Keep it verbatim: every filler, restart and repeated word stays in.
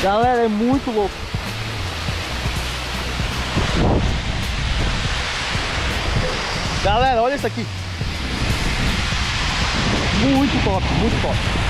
Galera, é muito louco. Galera, olha isso aqui. Muito top, muito top.